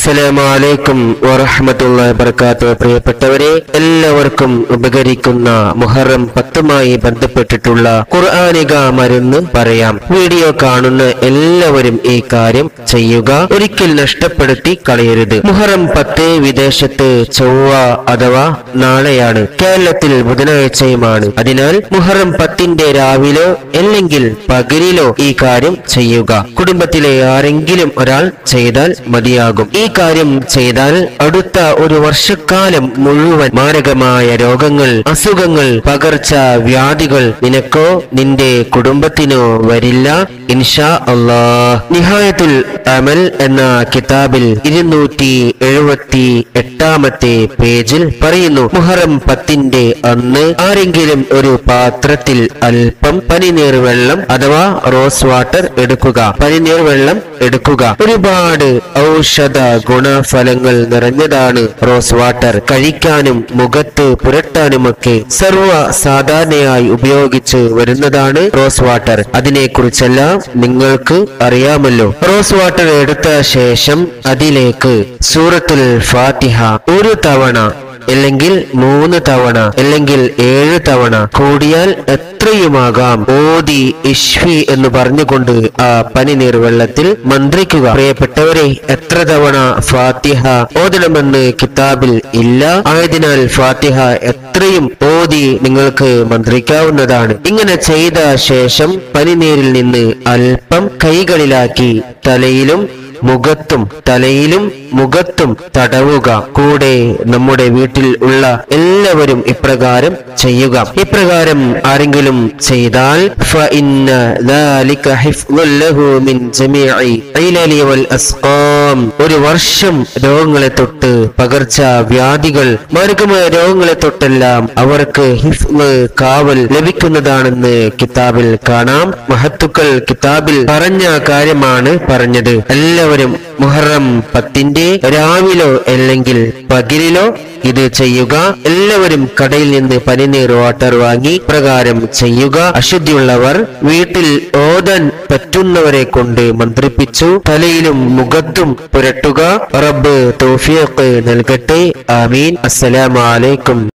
അസ്സലാമു അലൈക്കും വറഹ്മത്തുള്ളാഹി വബറകാതുഹു. പ്രിയപ്പെട്ടവരെ, എല്ലാവർക്കും ഉപകരിക്കുന്ന മുഹറം 10മായി ബന്ധപ്പെട്ടിട്ടുള്ള ഖുർആനിക മരുന്ന് പറയാം. വീഡിയോ കാണുന്ന എല്ലാവരും ഈ കാര്യം ചെയ്യുക, ഒരിക്കൽ നഷ്ടപ്പെടുത്തി കളയരുത്. മുഹറം 10 വിദേശത്ത് ചൊവ്വ അഥവാ നാളെയാണ്, കേരളത്തിൽ ബുധനാഴ്ചയുമാണ്. അതിനാൽ മുഹറം 10ന്റെ രാവിലോ അല്ലെങ്കിൽ പകലിലോ ഈ കാര്യം ചെയ്യുക. കുടുംബത്തിലെ ആരെങ്കിലും ഒരാൾ ചെയ്താൽ മതിയാകും. ഈ കാര്യം ചെയ്താൽ അടുത്ത ഒരു വർഷക്കാലം മുഴുവൻ മാരകമായ രോഗങ്ങൾ, അസുഖങ്ങൾ, പകർച്ച വ്യാധികൾ നിനക്കോ നിന്റെ കുടുംബത്തിനോ വരില്ല ഇൻഷാ അല്ലാഹ്. നിഹായത്തുൽ അമൽ എന്ന കിതാബിൽ 278ാമത്തെ പേജിൽ പറയുന്നു, മുഹറം 10ന്റെ അന്ന് ആരെങ്കിലും ഒരു പാത്രത്തിൽ അല്പം പനിനീർ വെള്ളം അഥവാ റോസ് വാട്ടർ എടുക്കുക. പനിനീർ വെള്ളം എടുക്കുക. ഒരുപാട് ഔഷധ ഗുണഫലങ്ങൾ നിറഞ്ഞതാണ് റോസ് വാട്ടർ. കഴിക്കാനും മുഖത്ത് പുരട്ടാനുമൊക്കെ സർവ സാധാരണയായി ഉപയോഗിച്ച് വരുന്നതാണ് റോസ് വാട്ടർ. അതിനെക്കുറിച്ചെല്ലാം നിങ്ങൾക്ക് അറിയാമല്ലോ. റോസ് വാട്ടർ എടുത്ത ശേഷം അതിലേക്ക് സൂറത്തുൽ ഫാത്തിഹ ഒരു തവണ അല്ലെങ്കിൽ 3 തവണ അല്ലെങ്കിൽ 7 തവണ, കൂടിയാൽ എത്രയുമാകാം, ഓതി ഇഷ്ഫി എന്ന് പറഞ്ഞുകൊണ്ട് ആ പനിനീർ വെള്ളത്തിൽ മന്ത്രിക്കുക. പ്രിയപ്പെട്ടവരെ, എത്ര തവണ ഫാത്തിഹ ഓതണമെന്ന് കിതാബിൽ ഇല്ല. ആയതിനാൽ ഫാത്തിഹ എത്രയും ഓതി നിങ്ങൾക്ക് മന്ത്രിക്കാവുന്നതാണ്. ഇങ്ങനെ ചെയ്ത ശേഷം പനിനീരിൽ നിന്ന് അല്പം കൈകളിലാക്കി തലയിലും മുഖത്തും തടവുക. കൂടെ നമ്മുടെ വീട്ടിൽ ഉള്ള എല്ലാവരും ഇപ്രകാരം ചെയ്യുക. ഇപ്രകാരം ആരെങ്കിലും ചെയ്താൽ ഫഇന്ന ദാലിക ഹിഫ്ളുൻ ലഹു മിൻ ജമീഇ ഇലലി വൽ അസ്ഖാം, ഒരു വർഷം രോഗങ്ങളെ തൊട്ട്, പകർച്ച വ്യാധികൾ, മാരകമായ രോഗങ്ങളെ തൊട്ടെല്ലാം അവർക്ക് ഹിഫ്ള്, കാവൽ ലഭിക്കുന്നതാണെന്ന് കിതാബിൽ കാണാം. മഹത്തുക്കൾ കിതാബിൽ പറഞ്ഞ കാര്യമാണ് പറഞ്ഞത്. എല്ലാവരും മുഹറം 10ന്റെ രാവിലോ അല്ലെങ്കിൽ പകലിലോ ഇത് ചെയ്യുക. എല്ലാവരും കടയിൽ നിന്ന് പനിനീർ വാട്ടർ വാങ്ങി പ്രകാരം ചെയ്യുക. അശുദ്ധിയുള്ളവർ വീട്ടിൽ ഓതാൻ പറ്റുന്നവരെ കൊണ്ട് മന്ത്രിപ്പിച്ചു തലയിലും മുഖത്തും പുരട്ടുക. റബ്ബ് തൗഫീഖ് നൽകട്ടെ. ആമീൻ. അസ്സലാമു അലൈക്കും.